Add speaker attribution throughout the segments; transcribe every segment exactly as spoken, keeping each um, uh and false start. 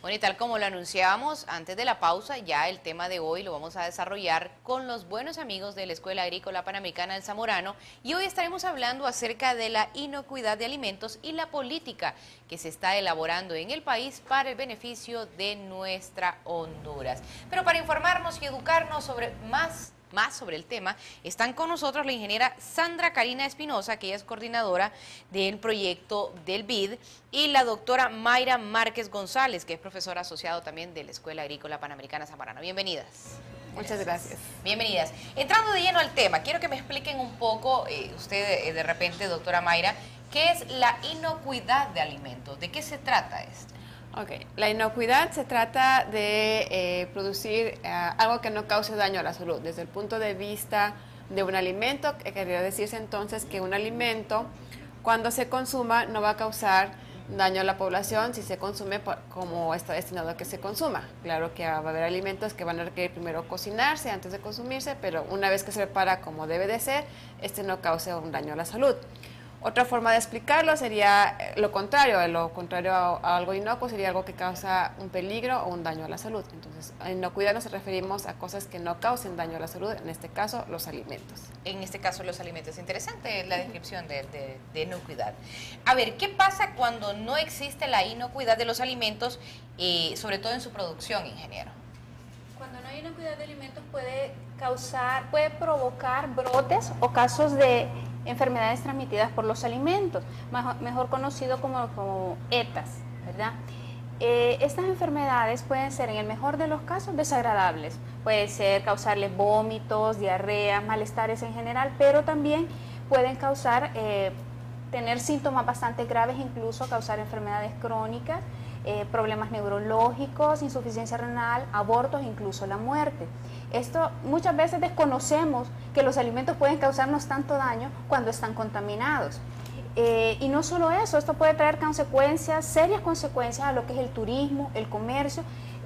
Speaker 1: Bueno, y tal como lo anunciábamos antes de la pausa, ya el tema de hoy lo vamos a desarrollar con los buenos amigos de la Escuela Agrícola Panamericana del Zamorano, y hoy estaremos hablando acerca de la inocuidad de alimentos y la política que se está elaborando en el país para el beneficio de nuestra Honduras. Pero para informarnos y educarnos sobre más Más sobre el tema, están con nosotros la ingeniera Sandra Karina Espinosa, que ella es coordinadora del proyecto del B I D, y la doctora Mayra Márquez González, que es profesora asociada también de la Escuela Agrícola Panamericana Zamorano. Bienvenidas.
Speaker 2: Muchas gracias.
Speaker 1: Bienvenidas. Entrando de lleno al tema, quiero que me expliquen un poco, eh, usted eh, de repente, doctora Mayra, ¿qué es la inocuidad de alimentos? ¿De qué se trata esto?
Speaker 2: Ok, la inocuidad se trata de eh, producir eh, algo que no cause daño a la salud. Desde el punto de vista de un alimento, que quería decirse entonces que un alimento, cuando se consuma, no va a causar daño a la población si se consume por, como está destinado a que se consuma. Claro que va a haber alimentos que van a requerir primero cocinarse antes de consumirse, pero una vez que se prepara como debe de ser, este no cause un daño a la salud. Otra forma de explicarlo sería lo contrario, lo contrario a, a algo inocuo sería algo que causa un peligro o un daño a la salud. Entonces, a inocuidad nos referimos a cosas que no causen daño a la salud, en este caso, los alimentos.
Speaker 1: En este caso, los alimentos. Interesante la descripción de, de, de inocuidad. A ver, ¿qué pasa cuando no existe la inocuidad de los alimentos, eh, sobre todo en su producción, ingeniero?
Speaker 3: Cuando no hay inocuidad de alimentos puede causar, puede provocar brotes o casos de enfermedades transmitidas por los alimentos, mejor conocido como, como ETAs, ¿verdad? Eh, estas enfermedades pueden ser, en el mejor de los casos, desagradables. Puede ser causarles vómitos, diarrea, malestares en general, pero también pueden causar, eh, tener síntomas bastante graves, incluso causar enfermedades crónicas, eh, problemas neurológicos, insuficiencia renal, abortos, incluso la muerte. Esto muchas veces desconocemos que los alimentos pueden causarnos tanto daño cuando están contaminados. Eh, y no solo eso, esto puede traer consecuencias, serias consecuencias a lo que es el turismo, el comercio,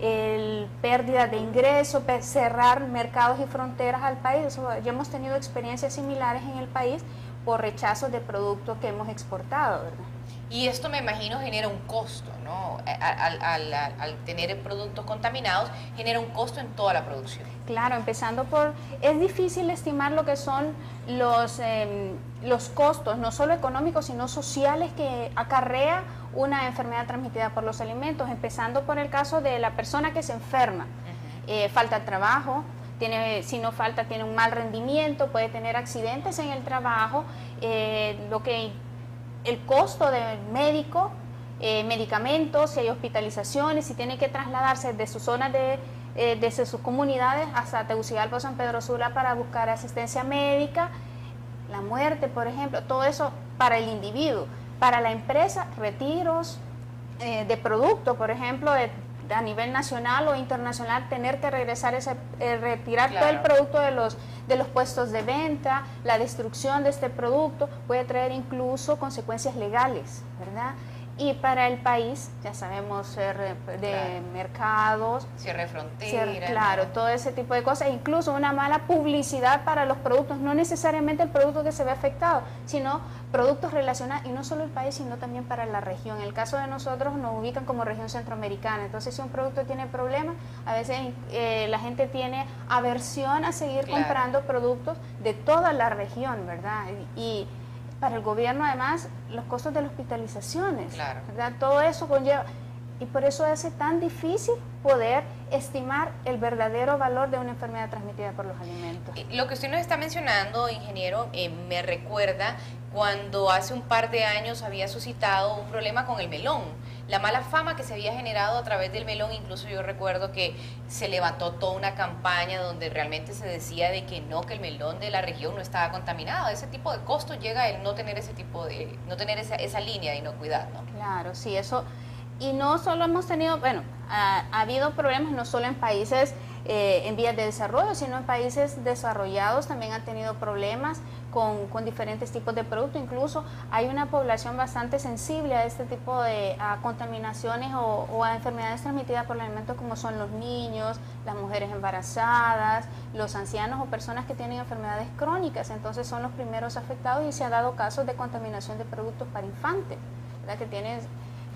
Speaker 3: el pérdida de ingresos, cerrar mercados y fronteras al país. Eso, ya hemos tenido experiencias similares en el país por rechazos de productos que hemos exportado, ¿verdad?
Speaker 1: Y esto, me imagino, genera un costo, ¿no? Al, al, al, al tener productos contaminados, genera un costo en toda la producción.
Speaker 3: Claro, empezando por... Es difícil estimar lo que son los, eh, los costos, no solo económicos, sino sociales que acarrea una enfermedad transmitida por los alimentos, empezando por el caso de la persona que se enferma. Uh-huh. eh, falta de trabajo, tiene, si no falta, tiene un mal rendimiento, puede tener accidentes en el trabajo, eh, lo que... el costo del médico, eh, medicamentos, si hay hospitalizaciones, si tiene que trasladarse de sus zonas de, eh, desde sus comunidades hasta Tegucigalpa o San Pedro Sula para buscar asistencia médica, la muerte, por ejemplo, todo eso para el individuo. Para la empresa, retiros eh, de productos, por ejemplo, de, de a nivel nacional o internacional, tener que regresar ese, eh, retirar claro. todo el producto de los de los puestos de venta, la destrucción de este producto puede traer incluso consecuencias legales, ¿verdad? Y para el país, ya sabemos, cierre de claro. mercados,
Speaker 1: cierre de fronteras,
Speaker 3: cierre, claro, ¿no? Todo ese tipo de cosas, incluso una mala publicidad para los productos, no necesariamente el producto que se ve afectado, sino productos relacionados, y no solo el país, sino también para la región. En el caso de nosotros nos ubican como región centroamericana, entonces si un producto tiene problemas, a veces eh, la gente tiene aversión a seguir claro. comprando productos de toda la región, ¿verdad? Y, y para el gobierno, además, los costos de las hospitalizaciones, claro. ¿verdad? Todo eso conlleva, y por eso hace tan difícil poder estimar el verdadero valor de una enfermedad transmitida por los alimentos.
Speaker 1: Lo que usted nos está mencionando, ingeniero, eh, me recuerda cuando hace un par de años había suscitado un problema con el melón. La mala fama que se había generado a través del melón, incluso yo recuerdo que se levantó toda una campaña donde realmente se decía de que no, que el melón de la región no estaba contaminado. Ese tipo de costo llega el no tener ese tipo de, no tener esa, esa línea de inocuidad, ¿no?
Speaker 3: Claro, sí, eso. Y no solo hemos tenido, bueno, ha, ha habido problemas no solo en países eh, en vías de desarrollo, sino en países desarrollados también han tenido problemas con, con diferentes tipos de productos. Incluso hay una población bastante sensible a este tipo de a contaminaciones o, o a enfermedades transmitidas por los alimentos, como son los niños, las mujeres embarazadas, los ancianos o personas que tienen enfermedades crónicas. Entonces son los primeros afectados y se han dado casos de contaminación de productos para infantes, ¿verdad? Que tienen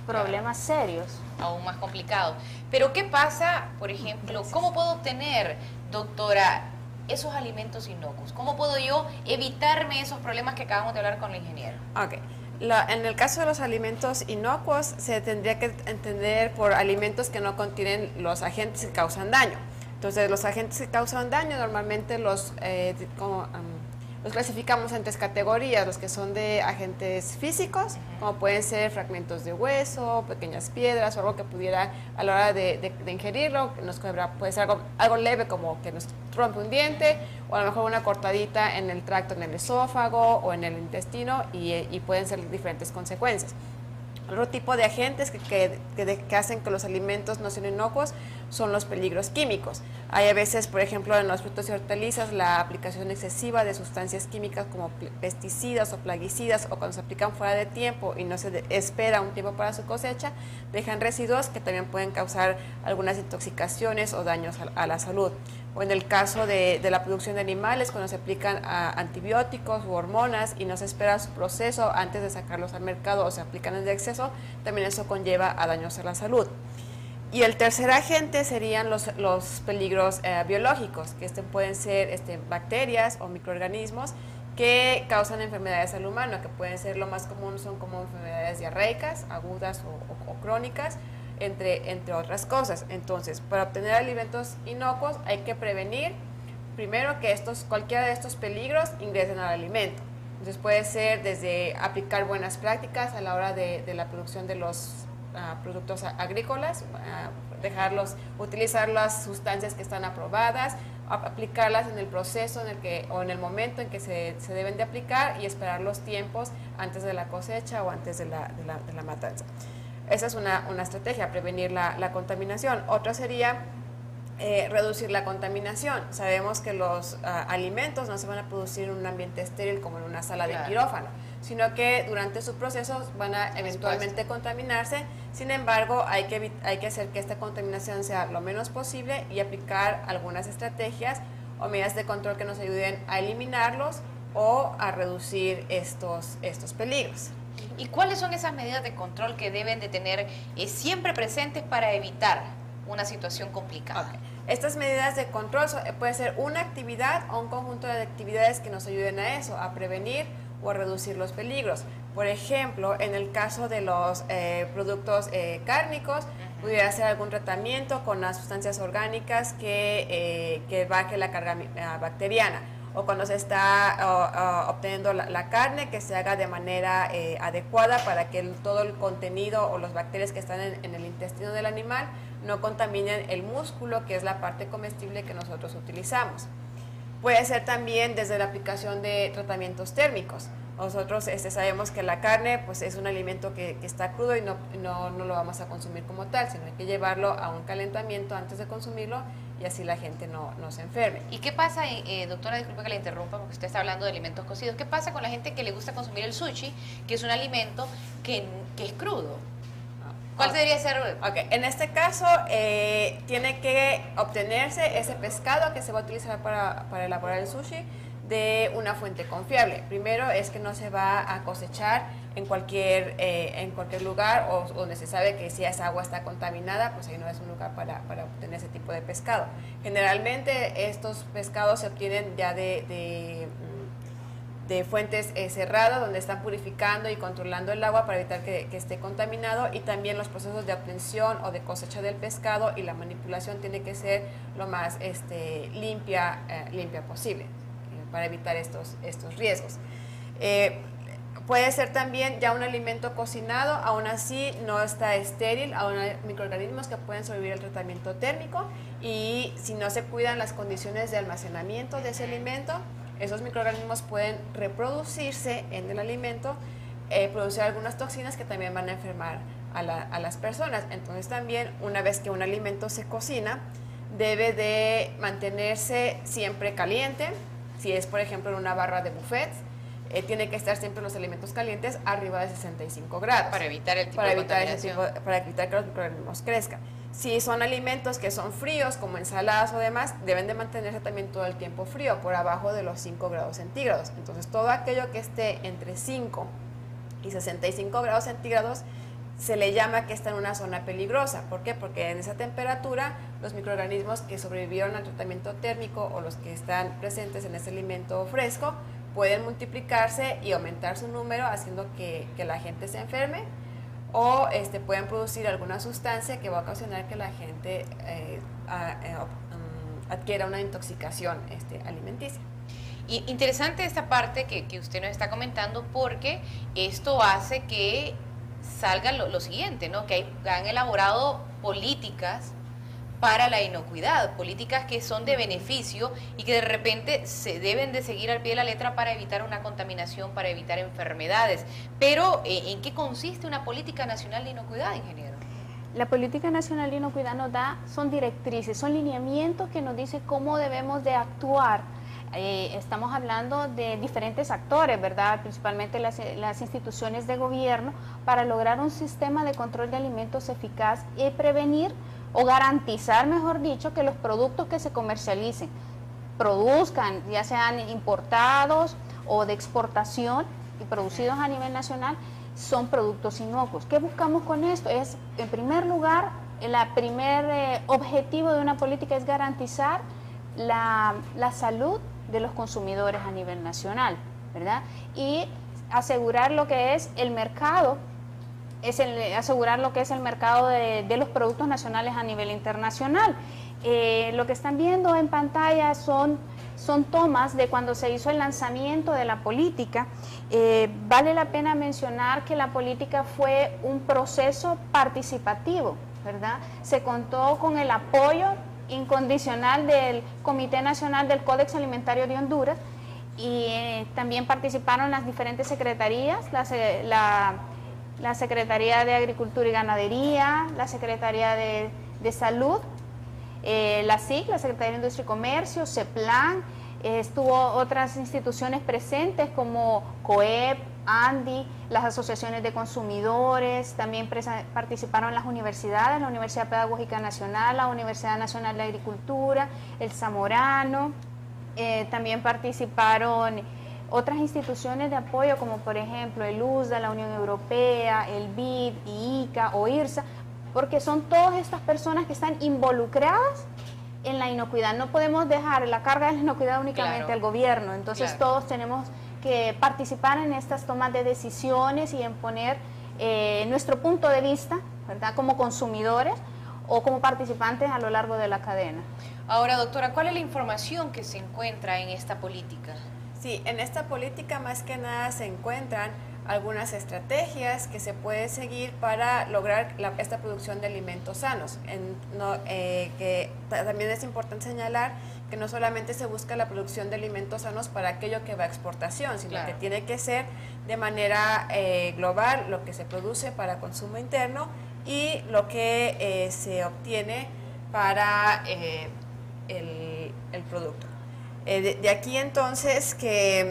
Speaker 3: problemas
Speaker 1: claro,
Speaker 3: serios.
Speaker 1: aún más complicado. Pero ¿qué pasa, por ejemplo, cómo puedo obtener, doctora, esos alimentos inocuos? ¿Cómo puedo yo evitarme esos problemas que acabamos de hablar con el ingeniero?
Speaker 2: Ok. La, en el caso de los alimentos inocuos, se tendría que entender por alimentos que no contienen los agentes que causan daño. Entonces, los agentes que causan daño normalmente los, eh, como, um, los clasificamos en tres categorías, los que son de agentes físicos, uh-huh, como pueden ser fragmentos de hueso, pequeñas piedras o algo que pudiera a la hora de, de, de ingerirlo, nos puede ser algo, algo leve como que nos rompe un diente, o a lo mejor una cortadita en el tracto, en el esófago o en el intestino, y, y pueden ser diferentes consecuencias. Otro tipo de agentes que, que, que, que hacen que los alimentos no sean inocuos son los peligros químicos. Hay a veces, por ejemplo, en los frutos y hortalizas, la aplicación excesiva de sustancias químicas como pesticidas o plaguicidas, o cuando se aplican fuera de tiempo y no se de, espera un tiempo para su cosecha, dejan residuos que también pueden causar algunas intoxicaciones o daños a, a la salud. O en el caso de, de la producción de animales, cuando se aplican a antibióticos u hormonas y no se espera su proceso antes de sacarlos al mercado o se aplican en exceso, también eso conlleva a daños a la salud. Y el tercer agente serían los, los peligros eh, biológicos, que este pueden ser este, bacterias o microorganismos que causan enfermedades al humano, que pueden ser, lo más común son como enfermedades diarreicas, agudas o, o, o crónicas, entre, entre otras cosas. Entonces, para obtener alimentos inocuos hay que prevenir primero que estos, cualquiera de estos peligros ingresen al alimento. Entonces puede ser desde aplicar buenas prácticas a la hora de, de la producción de los uh, productos agrícolas, uh, dejarlos, utilizar las sustancias que están aprobadas, aplicarlas en el proceso en el que, o en el momento en que se, se deben de aplicar, y esperar los tiempos antes de la cosecha o antes de la, de la, de la matanza. Esa es una, una estrategia, prevenir la, la contaminación. Otra sería eh, reducir la contaminación. Sabemos que los uh, alimentos no se van a producir en un ambiente estéril como en una sala de
Speaker 1: claro,
Speaker 2: quirófano, sino que durante su proceso van a eventualmente contaminarse. Sin embargo, hay que, hay que hacer que esta contaminación sea lo menos posible y aplicar algunas estrategias o medidas de control que nos ayuden a eliminarlos o a reducir estos, estos peligros.
Speaker 1: ¿Y cuáles son esas medidas de control que deben de tener eh, siempre presentes para evitar una situación complicada?
Speaker 2: Okay. Estas medidas de control so, puede ser una actividad o un conjunto de actividades que nos ayuden a eso, a prevenir o a reducir los peligros. Por ejemplo, en el caso de los eh, productos eh, cárnicos, uh-huh, pudiera hacer algún tratamiento con las sustancias orgánicas que, eh, que baje la carga uh, bacteriana. O cuando se está uh, uh, obteniendo la, la carne, que se haga de manera eh, adecuada para que el, todo el contenido o las bacterias que están en, en el intestino del animal no contaminen el músculo, que es la parte comestible que nosotros utilizamos. Puede ser también desde la aplicación de tratamientos térmicos. Nosotros este, sabemos que la carne pues, es un alimento que, que está crudo y no, no, no lo vamos a consumir como tal, sino hay que llevarlo a un calentamiento antes de consumirlo, y así la gente no, no se enferme.
Speaker 1: ¿Y qué pasa, eh, doctora, disculpe que la interrumpa porque usted está hablando de alimentos cocidos? ¿Qué pasa con la gente que le gusta consumir el sushi, que es un alimento que, que es crudo? ¿Cuál
Speaker 2: okay.
Speaker 1: debería ser?
Speaker 2: Okay. En este caso, eh, tiene que obtenerse ese pescado que se va a utilizar para, para elaborar el sushi de una fuente confiable. Primero es que no se va a cosechar en cualquier, eh, en cualquier lugar o donde se sabe que si esa agua está contaminada, pues ahí no es un lugar para, para obtener ese tipo de pescado. Generalmente estos pescados se obtienen ya de, de, de fuentes eh, cerradas, donde están purificando y controlando el agua para evitar que, que esté contaminado, y también los procesos de obtención o de cosecha del pescado y la manipulación tiene que ser lo más este, limpia, eh, limpia posible, para evitar estos, estos riesgos. Eh, puede ser también ya un alimento cocinado, aún así no está estéril, aún hay microorganismos que pueden sobrevivir el tratamiento térmico, y si no se cuidan las condiciones de almacenamiento de ese alimento, esos microorganismos pueden reproducirse en el alimento, eh, producir algunas toxinas que también van a enfermar a, la, a las personas. Entonces también, una vez que un alimento se cocina, debe de mantenerse siempre caliente. Si es, por ejemplo, en una barra de buffet, eh, tiene que estar siempre los alimentos calientes arriba de sesenta y cinco grados.
Speaker 1: Para evitar el tipo
Speaker 2: para
Speaker 1: de
Speaker 2: evitar
Speaker 1: contaminación.
Speaker 2: ese tipo, para evitar que los microorganismos crezcan. Si son alimentos que son fríos, como ensaladas o demás, deben de mantenerse también todo el tiempo frío, por abajo de los cinco grados centígrados. Entonces, todo aquello que esté entre cinco y sesenta y cinco grados centígrados se le llama que está en una zona peligrosa. ¿Por qué? Porque en esa temperatura los microorganismos que sobrevivieron al tratamiento térmico o los que están presentes en ese alimento fresco pueden multiplicarse y aumentar su número, haciendo que, que la gente se enferme, o este, pueden producir alguna sustancia que va a ocasionar que la gente eh, a, a, um, adquiera una intoxicación este, alimenticia.
Speaker 1: Y interesante esta parte que, que usted nos está comentando, porque esto hace que salga lo, lo siguiente, ¿no? Que hay, han elaborado políticas para la inocuidad, políticas que son de beneficio y que de repente se deben de seguir al pie de la letra para evitar una contaminación, para evitar enfermedades. Pero, ¿en qué consiste una política nacional de inocuidad, ingeniero?
Speaker 3: La Política Nacional de Inocuidad nos da, son directrices, son lineamientos que nos dicen cómo debemos de actuar. Eh, estamos hablando de diferentes actores, ¿verdad? Principalmente las, las instituciones de gobierno, para lograr un sistema de control de alimentos eficaz y prevenir o garantizar, mejor dicho, que los productos que se comercialicen, produzcan, ya sean importados o de exportación y producidos a nivel nacional, son productos inocuos. ¿Qué buscamos con esto? Es, en primer lugar, el primer eh, objetivo de una política es garantizar la, la salud de los consumidores a nivel nacional, ¿verdad? Y asegurar lo que es el mercado, es el, asegurar lo que es el mercado de, de los productos nacionales a nivel internacional. Eh, lo que están viendo en pantalla son, son tomas de cuando se hizo el lanzamiento de la política. Eh, vale la pena mencionar que la política fue un proceso participativo, ¿verdad? Se contó con el apoyo incondicional del Comité Nacional del Códex Alimentario de Honduras, y eh, también participaron las diferentes secretarías, la, la, la Secretaría de Agricultura y Ganadería, la Secretaría de, de Salud, eh, la S I C, la Secretaría de Industria y Comercio, CEPLAN, eh, estuvo otras instituciones presentes como COEP, ANDI, las asociaciones de consumidores, también participaron las universidades, la Universidad Pedagógica Nacional, la Universidad Nacional de Agricultura, el Zamorano, eh, también participaron otras instituciones de apoyo como por ejemplo el U S D A, la Unión Europea, el B I D, I C A o IRSA, porque son todas estas personas que están involucradas en la inocuidad. No podemos dejar la carga de la inocuidad únicamente claro. al gobierno, entonces claro. todos tenemos que participar en estas tomas de decisiones y en poner eh, nuestro punto de vista, ¿verdad? Como consumidores o como participantes a lo largo de la cadena.
Speaker 1: Ahora, doctora, ¿cuál es la información que se encuentra en esta política?
Speaker 2: Sí, en esta política más que nada se encuentran algunas estrategias que se puede seguir para lograr la, esta producción de alimentos sanos. En, no, eh, que también es importante señalar que no solamente se busca la producción de alimentos sanos para aquello que va a exportación, sino claro. que tiene que ser de manera eh, global lo que se produce para consumo interno y lo que eh, se obtiene para eh, el, el producto. Eh, de, de aquí entonces que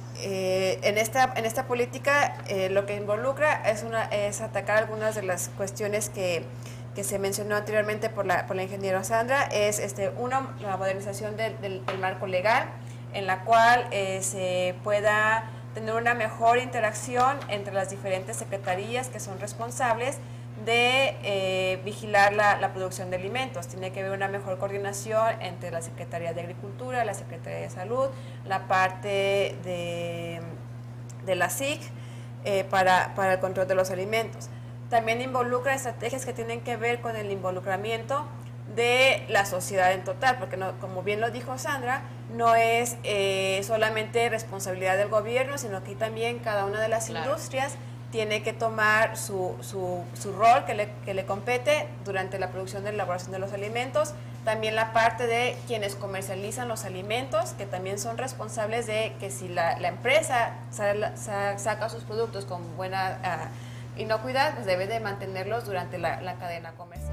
Speaker 2: eh, en, esta, en esta política eh, lo que involucra es, una, es atacar algunas de las cuestiones que que se mencionó anteriormente por la, por la ingeniera Sandra, es este, una, la modernización del, del, del marco legal, en la cual eh, se pueda tener una mejor interacción entre las diferentes secretarías que son responsables de eh, vigilar la, la producción de alimentos. Tiene que haber una mejor coordinación entre la Secretaría de Agricultura, la Secretaría de Salud, la parte de, de la S I C eh, para, para el control de los alimentos. También involucra estrategias que tienen que ver con el involucramiento de la sociedad en total, porque no, como bien lo dijo Sandra, no es eh, solamente responsabilidad del gobierno, sino que también cada una de las claro. industrias tiene que tomar su, su, su rol que le, que le compete durante la producción y elaboración de los alimentos. También la parte de quienes comercializan los alimentos, que también son responsables de que si la, la empresa sa, sa, saca sus productos con buena uh, inocuidad, pues debe de mantenerlos durante la, la cadena comercial.